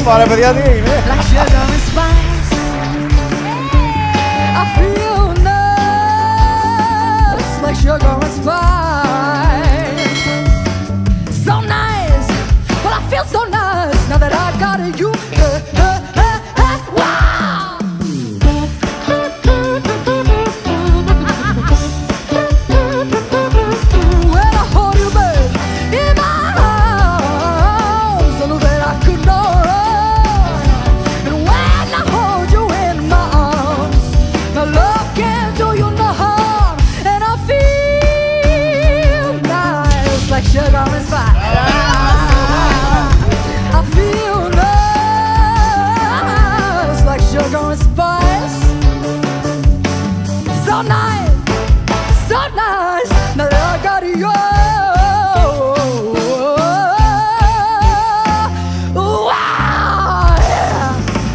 pare per gli adini. Like sugar and spice. I feel nice like sugar and spice. So nice, well I feel so nice now that I got you. Wow! When I hold you, babe, in my arms, I know that I could not run. And when I hold you in my arms, my love can't do you no harm. And I feel nice like sugar and spice. I feel nice like sugar and spice. So nice, so nice. Now that I got you. Wow, yeah.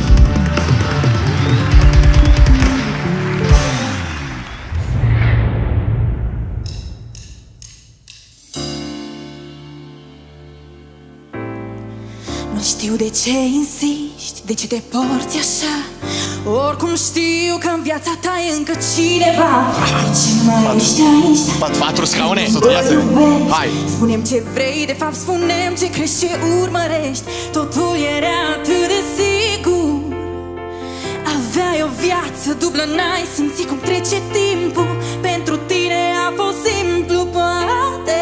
Nu știu de ce insiști, de ce te porți așa. Oricum știu că în viața ta e încă cineva. De ce nu mai ești aici? 4 scaune. Hai. Spune-mi ce vrei, de fapt spune-mi ce crezi, ce urmărești. Totul era atât de sigur. Aveai o viață dublă, n-ai simțit cum trece timpul. Pentru tine a fost simplu, poate.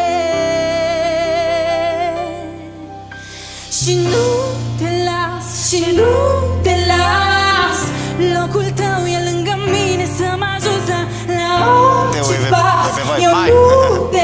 Și nu te las, și nu te las. Locul tău e lângă mine, să mă ajuți la orice pas. Eu nu te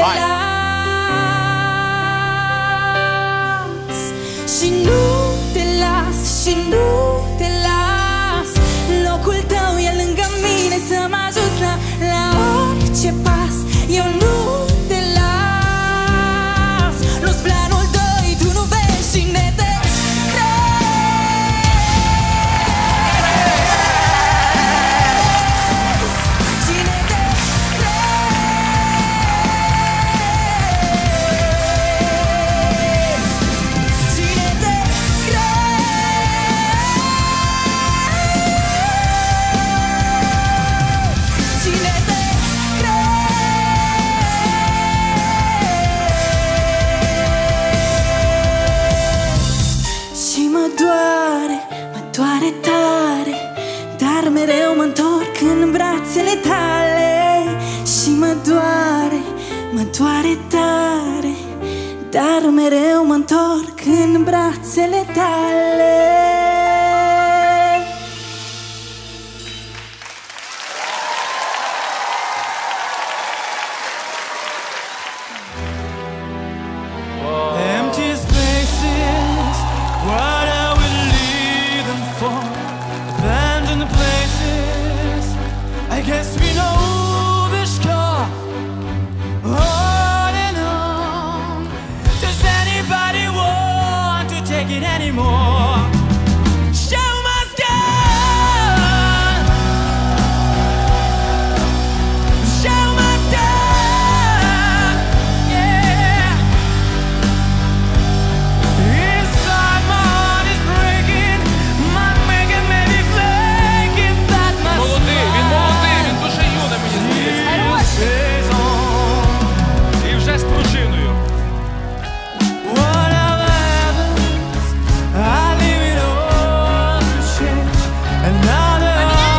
las. Și nu te las, și nu te las. Locul tău e lângă mine, să mă ajuți la orice pas. Eu nu te las. Nu-s planul tău, tu nu vezi cine te tare, dar mereu mă întorc în brațele tale. Și mă doare tare, dar mereu mă întorc în brațele tale. Empty spaces, what are we living for? Abandoned places, I guess we know the score. On and on. Does anybody want to take it anymore? Show must go. Show must go. Yeah. Inside my heart is breaking. My making may be flaking. That must Молодий, він дуже юний, мені здається. І вже з пружиною. Whatever happens, I leave it all to change. Another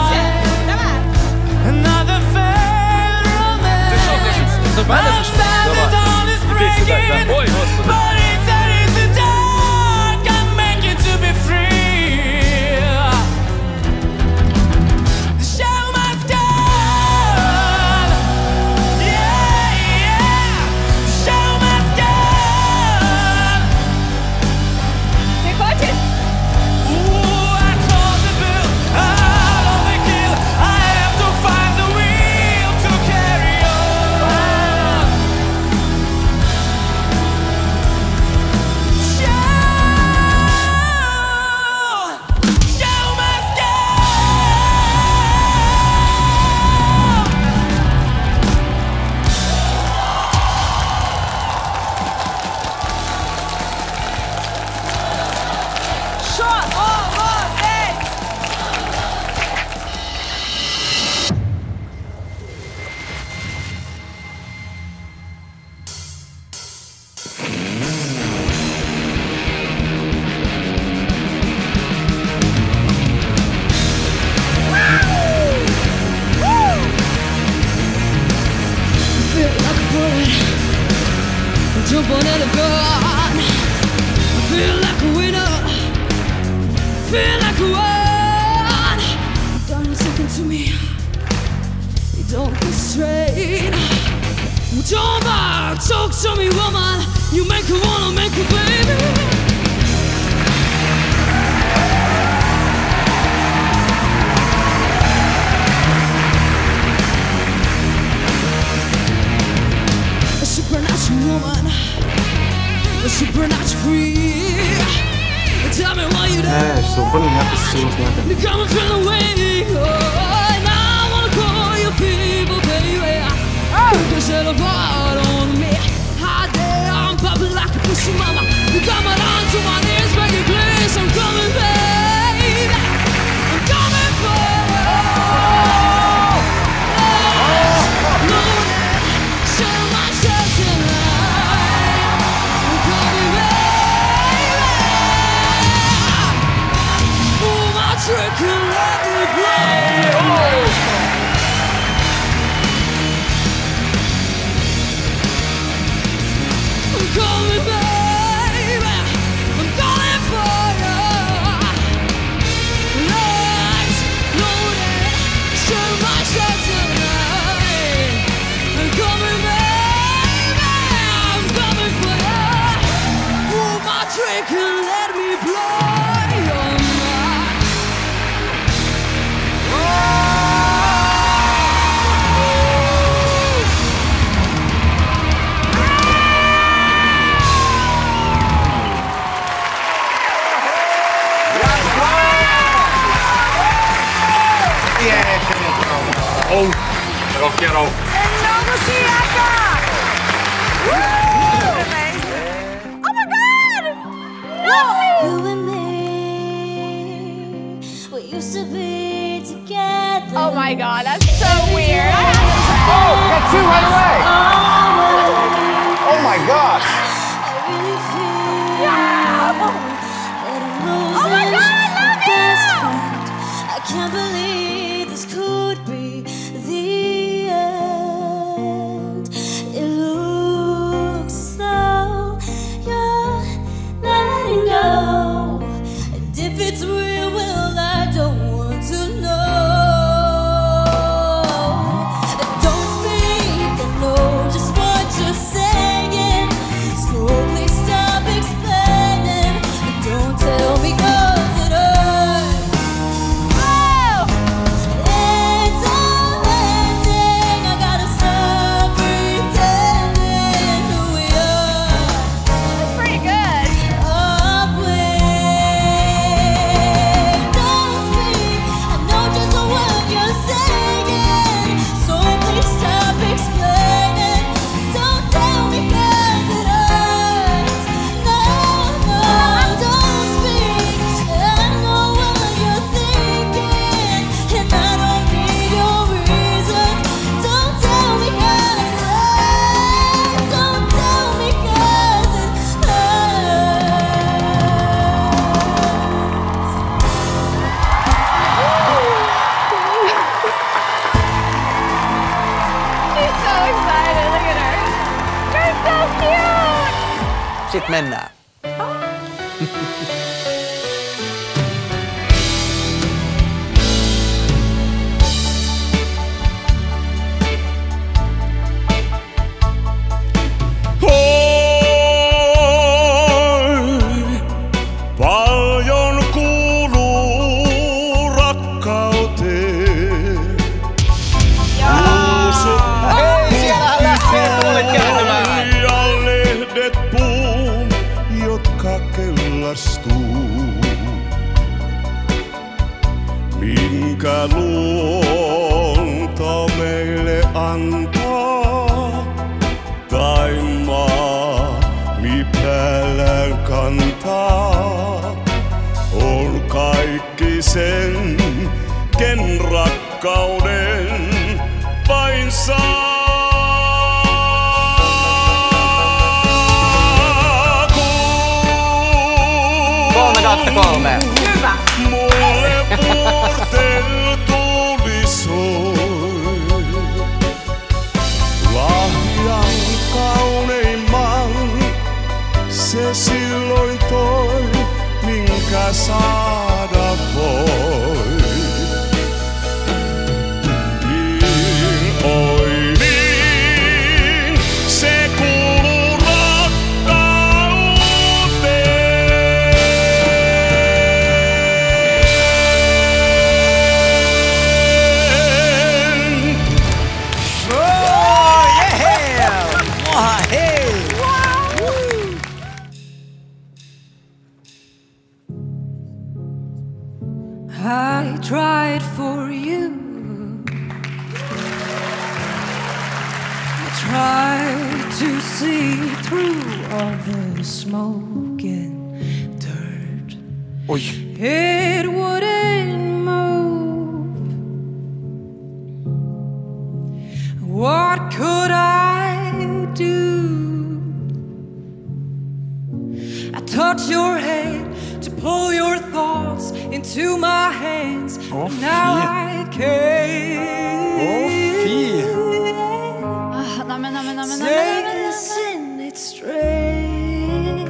failed romance. До мене пішов? Outside the dawn is Іди сюди, так. breaking, Ой, Господи. but inside it's the dark. I'm making to be free. The show must go. Yeah, yeah. The show must go. Ooh, I told the bill, I'll overkill. I have to find the will to carry on. jump on any gun. I feel like a winner, feel like a one. Darling, talking to me, you don't be straight. Don't back, talk to me, woman. You make her wanna make her baby. A supernatural woman, a supernatural free. Tell me why you ci sono un po' lineate se sono state. you coming from the way, oh, and I wanna call you people, baby. Cause you're the part on me. Hot day, I'm popping like a pussy mama. You got my down to my knees, baby, please. I'm coming, baby. I'm coming for you. Loaded, share my share tonight. I'm coming, baby. Pull my trick and let me play. I'm coming, baby. I'm calling for you. Lights loaded, shoot my shot tonight. I'm coming, baby. I'm coming for you. Pull my drink and let me blow your mind. Oh, rockerò. You and me, we used to be together. Oh my god, that's so weird. Oh, we got two right away. Oh my gosh. I really feel that I'm losing Oh my God, my love best you! friend. I can't believe this could be the end. It looks as though you're letting go. And if it's real, well, I don't want to know. Don't speak, I know just what you're saying. So please stop explaining. Don't tell me 'cause it hurts. It's all ending. I gotta stop pretending who we are. That's pretty good. Don't speak. I know just what you're saying. So please stop explaining. Don't tell me 'cause it hurts. No, don't speak. I know what you're thinking, and I don't need your reasons. Don't tell me 'cause it hurts. Don't tell me 'cause it She's so excited. Look at her. You're so cute. Sitten mennään. Paljon kuuluu rakkauteen. Hei, siellähän lähtee tuolit kääntymään. Ja lehdet puun, jotka kellastuu. Minkä luonto meille antaa, tai maami päällään kantaa, on kaikki sen, ken rakkauden vain saa. 3/3. Hyvä. Mulle vuorten tuli soi. Lahjan kauneimman through all the smoke and dirt. Oi. It wouldn't move. What could I do? I touch your head to pull your thoughts into my hands. Åh, Now fy. I can't. Åh, fy. Isn't it strange?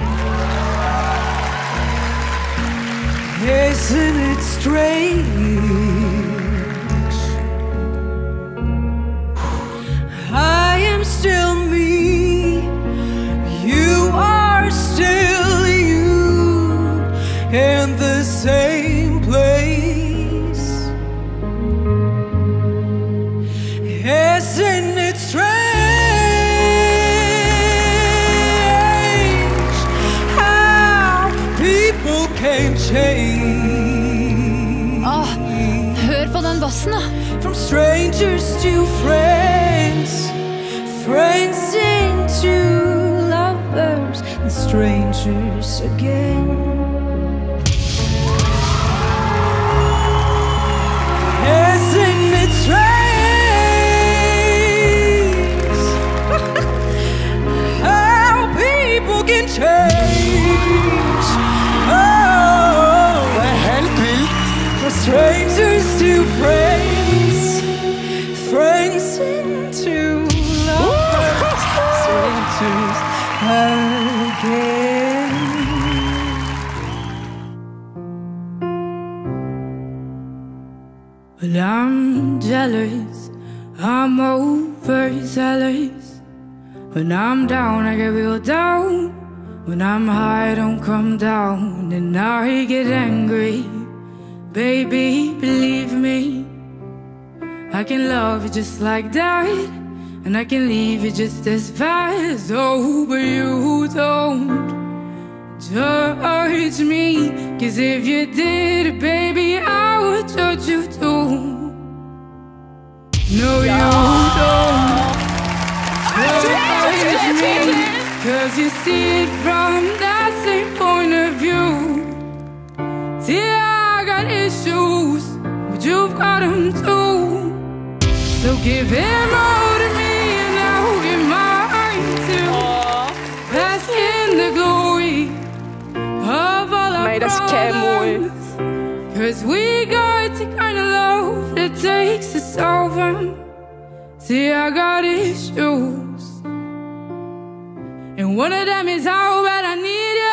Isn't it strange? I am still me. You are still you. In the same place. Isn't it strange? Can change. Hør på den bassen da. From strangers to friends, friends into lovers, and strangers again. Isn't it strange? How people can change. From strangers to friends, friends into lovers, strangers again. Well, I'm jealous, I'm overzealous. When I'm down, I get real down. When I'm high, I don't come down, and I get angry. Baby, believe me, I can love you just like that, and I can leave you just as fast. Oh, but you don't judge me, 'cause if you did, baby, I would judge you too. No, you don't judge me, 'cause you see it from that same point of view. See, I got issues, but you've got them too. So give him all to me, and I'll give mine too. Bask in the glory of all our problems, 'cause we got the kind of love that takes us over. See, I got issues, and one of them is how bad I need you.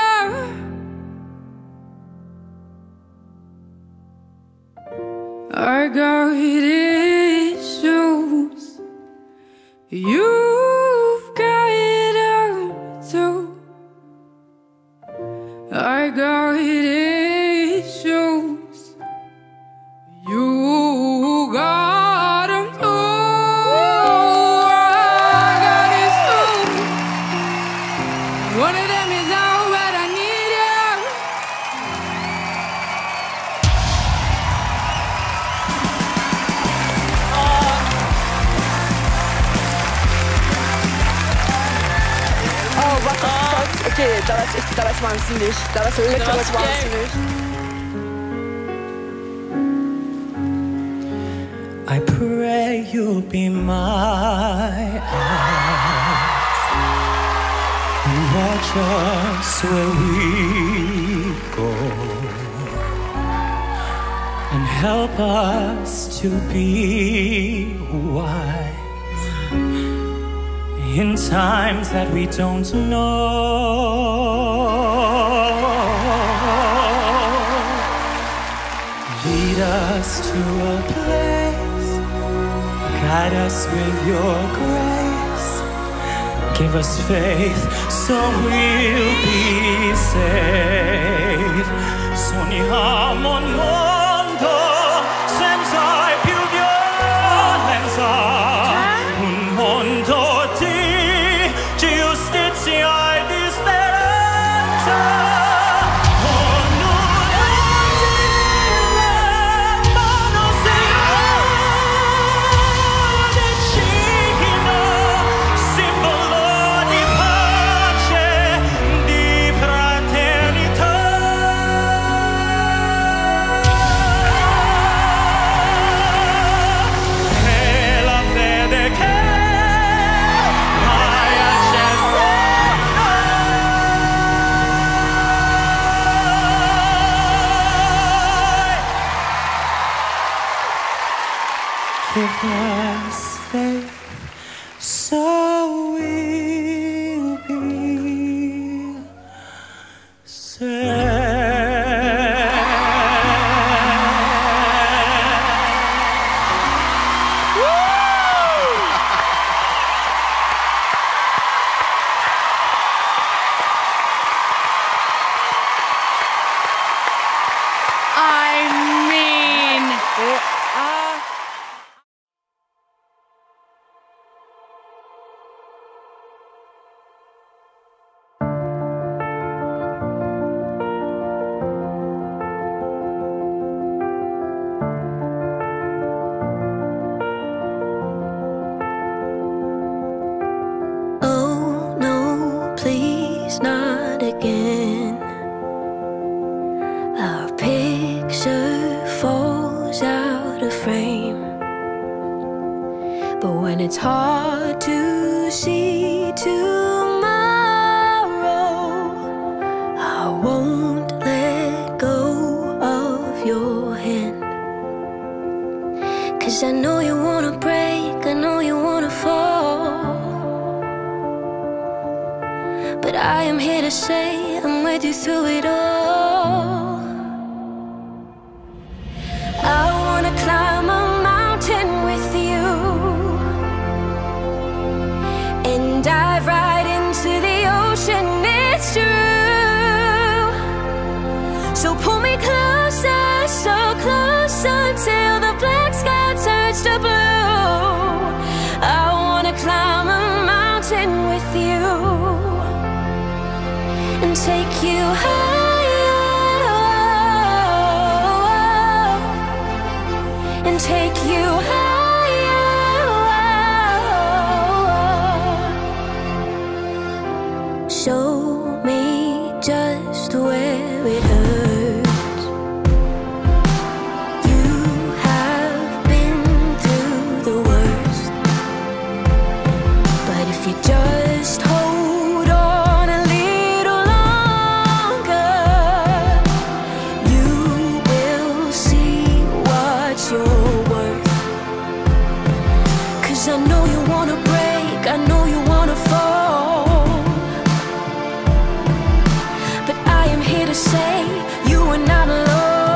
I got issues, you've got them too. I got issues, you got them too. I got issues, one of them is how bad I need you. Oh, what the fuck? Okay, dat was waanzinnig. Dat was letterlijk waanzinnig. I pray you'll be my eyes and watch us where we go, and help us to be wise in times that we don't know. Lead us to a place, guide us with your grace, give us faith so we'll be safe. Sogniamo un mondo senza più violenza, un mondo di giustizia e di speranza. Simbolo di pace. give us faith, so we'll be saved. Not again. Our picture falls out of frame, but when it's hard to see tomorrow, I won't let go of your hand. 'Cause I know you wanna break, I know you wanna fall, but I am here to say I'm with you through it all. I wanna climb a mountain with you and dive right into the ocean, it's true. So pull me closer, so close, until the black sky turns to blue. I wanna climb a mountain with you and take you higher, and take you higher. Show me just where it hurts. You have been through the worst, but if you just hold on a little longer, you will see what you're worth. 'Cause I know you wanna break, I know you wanna fall, but I am here to say you are not alone.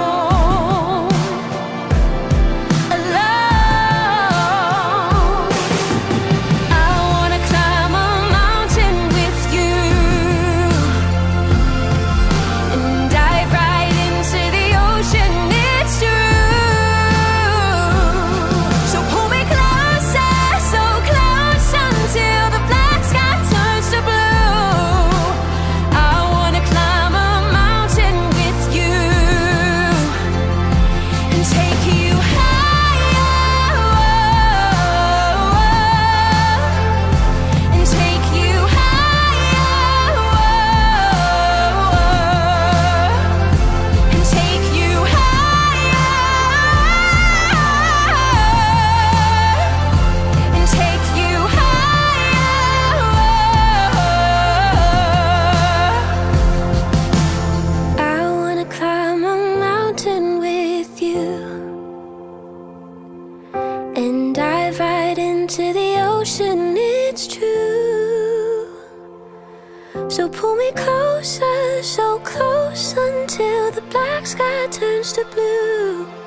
And dive right into the ocean, it's true. So pull me closer, so close, until the black sky turns to blue.